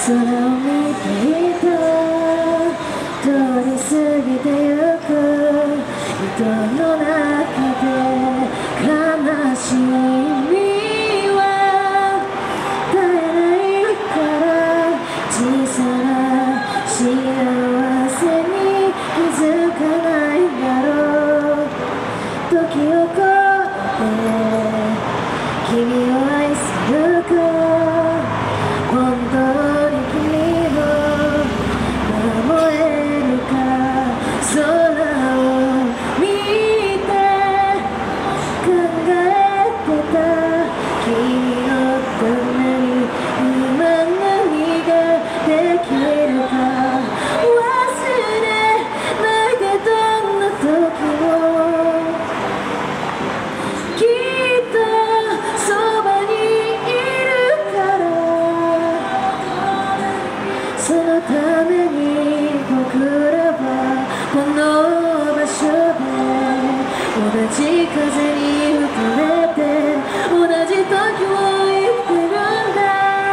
空を見ていた通り過ぎてゆく人の中で悲しみは絶えないから小さな幸せに気づかないだろう時を越えて君を愛するか本当に君を守れるか空を見て考えてた君のために今何ができるか忘れないでどんな時もきっとそばにいるからそのために僕らはこの場所で同じ風に吹かれて同じ時を生きてるんだ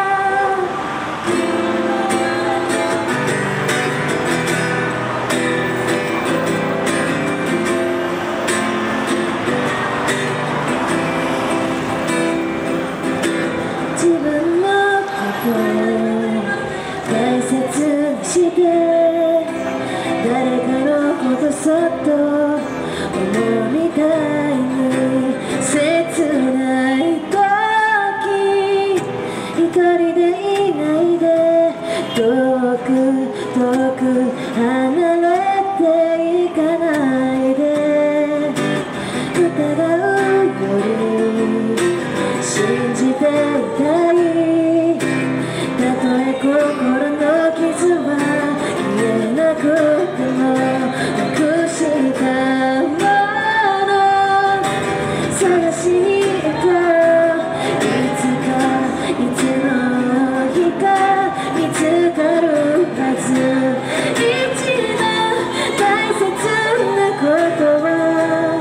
自分のことを大切にして誰かのことそっと思うみたいに切ない時一人でいないで遠く遠く離れていかないで疑うより信じていたいたとえ心の傷は消えなくてもなくしたもの探しに行ったいつかいつの日か見つかるはず一番大切なことは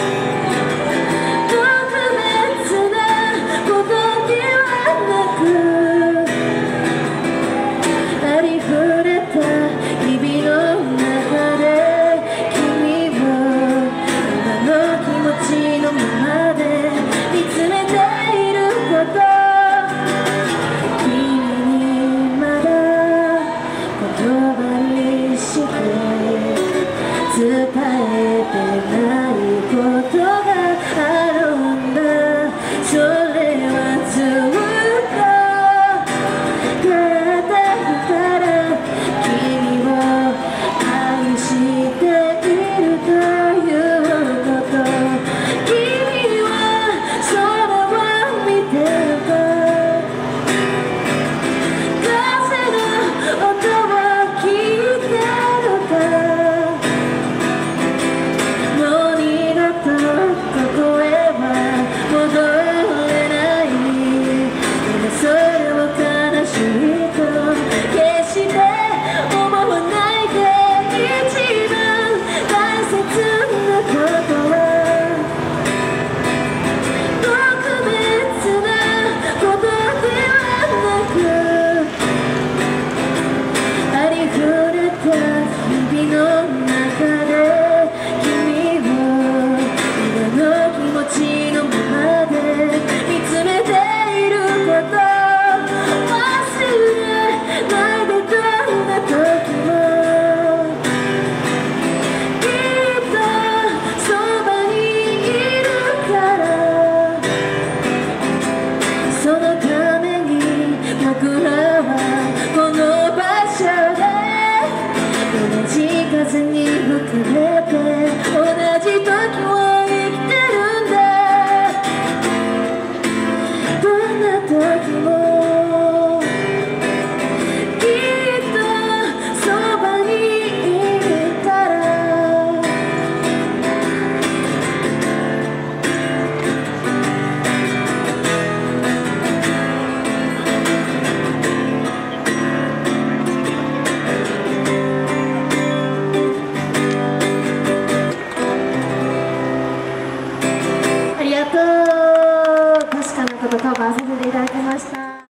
特別なことではなくありふれた日々の中で君を今の気持ちのままで見つめていること君にまだ言葉にして伝えてないことがあるんだそれはずっと体から君を愛しているということ君は空を見てるか風の音を聞いてるかもう二度とここへは戻れない今それを悲しいと決して思わないで一番大切なことは特別なことではなくありふれた日々の中で君を今の気持ちのままで見つめていること忘れないでどんな時もきっとそばにいるからそのために僕らはこの場所で同じ風に吹かれて同じ時を生きてるんだどんな時もきっとそばにいるからありがとう。確かなことカバーさせていただきました。